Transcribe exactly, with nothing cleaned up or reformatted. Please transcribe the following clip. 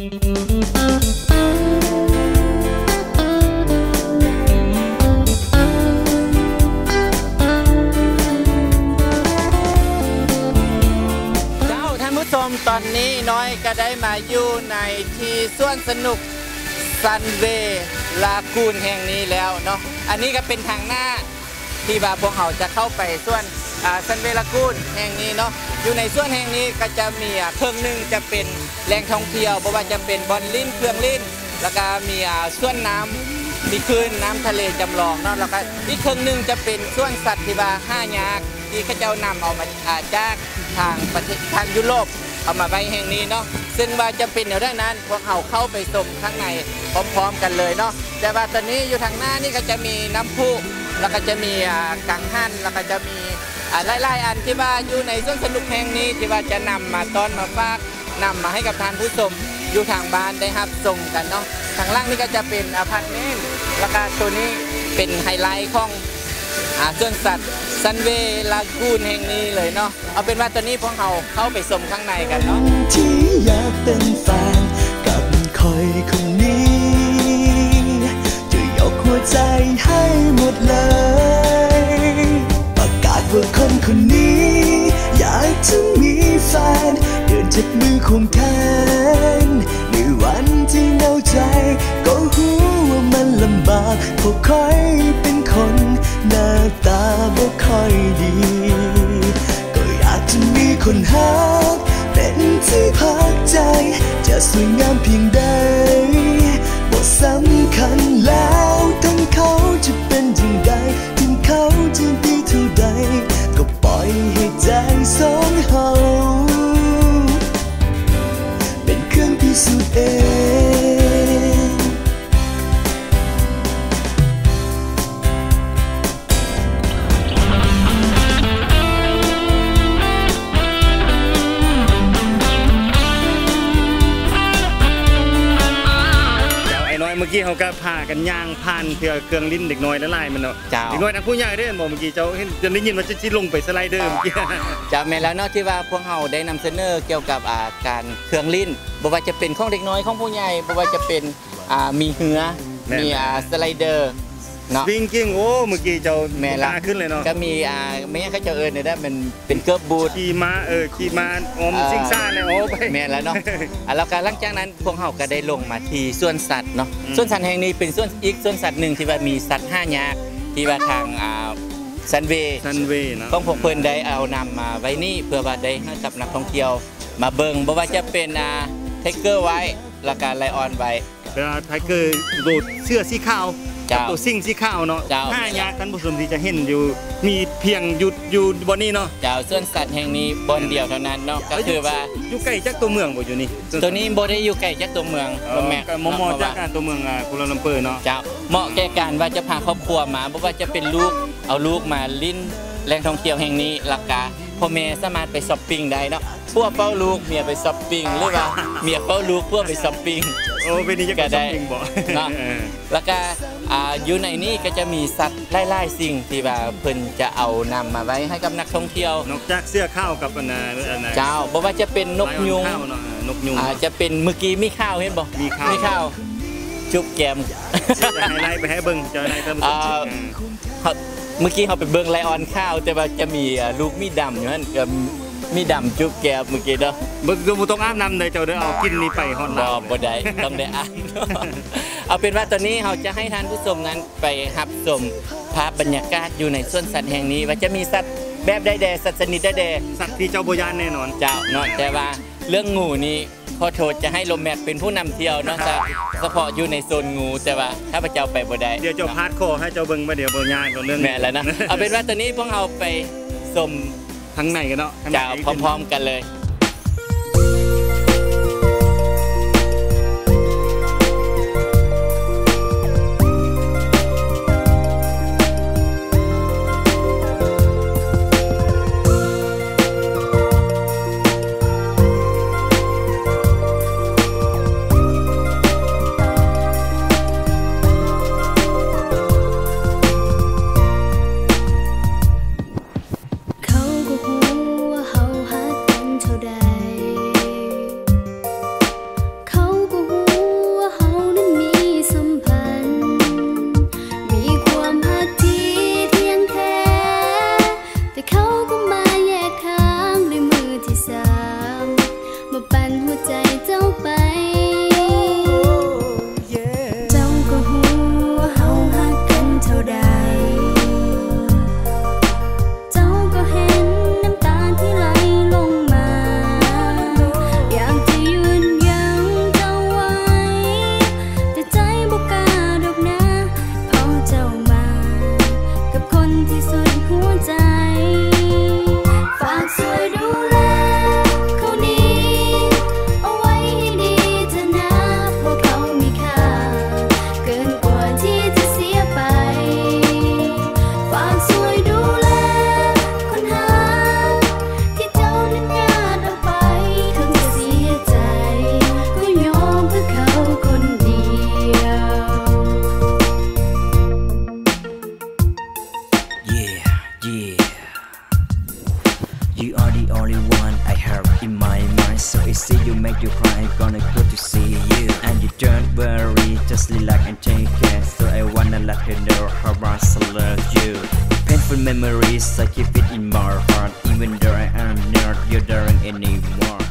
ตอนนี้น้อยก็ได้มาอยู่ในที่สวนสนุกซันเวย์ลากูนแห่งนี้แล้วเนาะอันนี้ก็เป็นทางหน้าที่บาพวกเขาจะเข้าไปสวนซันเวย์ลากูนแห่งนี้เนาะอยู่ในสวนแห่งนี้ก็จะมีเครื่องหนึ่งจะเป็นแหล่งท่องเที่ยวเพราะว่าจะเป็นบอลลิ้นเครื่องลิ้นแล้วก็มีสวนน้ำมีคลื่นน้ำทะเลจำลองเนาะแล้วก็อีกเครื่องหนึ่งจะเป็นสวนสัตว์ที่ว่าห้ายักษ์ที่เขาจะนำเอามาจากทางประเทศทางยุโรปเอามาไว้แห่งนี้เนาะซึ่งว่าจะเป็นอย่างนั้นพวกเขาเข้าไปชมข้างในพร้อมๆกันเลยเนาะแต่ว่าตอนนี้อยู่ทางหน้านี่ก็จะมีน้ำพุแล้วก็จะมีกังหันแล้วก็จะมีหลายๆอันที่ว่าอยู่ในสวนสนุกแห่งนี้ที่ว่าจะนำมาต้อนมาฝากนำมาให้กับทานผู้ชมอยู่ทางบ้านได้รับชมกันเนาะทางล่างนี่ก็จะเป็นอพาร์ตเมนต์แล้วก็ตัวนี้เป็นไฮไลท์ของสวนสัตว์ซันเวย์ลากูนแห่งนี้เลยเนาะเอาเป็นว่าตอนนี้พวกเราเข้าไปชมข้างในกันเนาะที่อยากเป็นแฟนกับคอยคนนี้จะยกหัวใจให้หมดเลยประกาศว่าคนคนนี้อยากจะมีแฟนเดินจับมือควงแขนในวันที่เหงาใจก็รู้ว่ามันลำบากเพราะคอยเป็นคนหน้าตาบ่ค่อยดีก็อยากจะมีคนฮักเป็นที่พักใจจะสวยงามเพียงใดบ่สำคัญแล้วทั้งเขาจะเป็นอย่างใดถึงเขาจะดีเท่าใดก็ปล่อยให้ใจสองเฮาเป็นเครื่องพิสูจน์เองเมื่อกี้เขาก็พากันย่างผ่านเครื่องลิ้นเด็กน้อยละลายมันเนาะเด็กน้อยนะผู้ใหญ่ได้บอกเมื่อกี้เจ้าเห็นจะได้ยินว่าจะลงไปสไลเดอร์เมื่อกี้จะแม่แล้วเนาะที่ว่าพวกเราได้นำเสนอเกี่ยวกับการเครื่องลิ้นบ่ว่าจะเป็นของเด็กน้อยของผู้ใหญ่บ่ว่าจะเป็นมีเหือมีสไลเดอร์เนาะวิ่งกิ้งโอ้เมื่อกี้เจ้าแม่ละขึ้นเลยเนาะก็มีไม่งั้นเขาจะเอิญเนี่ยได้มันเป็นเกิร์บบูทขี่ม้าเออขี่ม้าอมซิงซ่าเนี่ยโอ้ไปแม่แล้วเนาะแล้วการหลังจากนั้นพวกเขาก็ได้ลงมาที่สวนสัตว์เนาะสวนสัตว์แห่งนี้เป็นสวนอีกสวนสัตว์หนึ่งที่ว่ามีสัตว์ห้ายักษ์ที่ว่าทางซันเวย์ซันเวย์เนาะต้องพวกเพิ่นได้เอานำมาไว้นี่เพื่อว่าได้ให้กับนักท่องเที่ยวมาเบิ่งบ่ว่าจะเป็นไทเกอร์ไว้แล้วก็ไลออนไว้แล้วไทเกอร์โดดเสื้อสีขาวตัวซิ่งสีขาวเนาะห้ายักษ์ท่านผู้ชมที่จะเห็นอยู่มีเพียงหยุดอยู่บนนี้เนาะเจ้าสวนสัตว์แห่งนี้บนเดียวเท่านั้นเนาะก็คือว่าอยู่ใกล้จากตัวเมืองบ่อยู่นี่ตัวนี้บ่ได้อยู่ใกล้จากตัวเมืองแม่มอมอจากการตัวเมืองกัวลาลัมเปอร์เนาะเจ้าเหมาะแก่การว่าจะพาครอบครัวมาบ่ว่าจะเป็นลูกเอาลูกมาลิ้นแหล่งท่องเที่ยวแห่งนี้ราคาพ่อแม่สามารถไปช้อปปิ้งได้เนาะพวกเฝ้าลูกเมียไปช้อปปิ้งหรือว่าเมียเฝ้าลูกพวกไปช้อปปิ้งโอ้เป็นนี่จะช้อปปิ้งบ่เนาะแล้วก็อยู่ในนี้ก็จะมีสัตว์ไล่ๆสิ่งที่ว่าเพิ่นจะเอานำมาไว้ให้กับนักท่องเที่ยวนอกจากเสื้อข้าวกับอันน่ะเจ้าบ่ว่าจะเป็นนกยุงนกยุงจะเป็นเมื่อกี้มีข้าวเห็นบ่มีข้าวมีข้าวจุ๊บแกมจะให้ไล่ไปให้เบิ่งจะให้ท่านผู้ชมเมื่อกี้เขาไปเบิ่งไลออนข้าวแต่ว่าจะมีลูกมีดำอยู่นั่นกับมีดำจุ๊บแกมเมื่อกี้เนาะบ่ต้องอาบน้ำเลยเจ้าเด้อเอากินนี่ไปฮอดบ่บ่ได้ต้องได้อาบเอาเป็นว่าตอนนี้เราจะให้ท่านผู้ชมนั้นไปรับชมภาพบรรยากาศอยู่ในสวนสัตว์แห่งนี้ว่าจะมีสัตว์แบบใดแดสัตว์ชนิดใดแดสัตว์ที่เจ้าบ่ย่านแน่นอนเจ้าเนาะแต่ว่าเรื่องงูนี่ขอโทษจะให้ลมแม็กเป็นผู้นำเที่ยวเนาะแต่เฉพาะอยู่ในโซนงูแต่ว่าถ้าพระเจ้าไปบ่ได้เดี๋ยวเจ้าพาดคอให้เจ้าเบิ่งมาเดี๋ยวบ่ย่านเรื่องแม่แล้วนะเอาเป็นว่าตอนนี้พวกเราไปชมทั้งในกันเนาะเจ้าพร้อมๆกันเลยเขาก็หูว่าเฮาฮักกันเท่า to make you cry, gonna good to see you. And you don't worry, just relax and take care. So I wanna let you know how much I love you. Painful memories, I keep it in my heart. Even though I am not your darling anymore.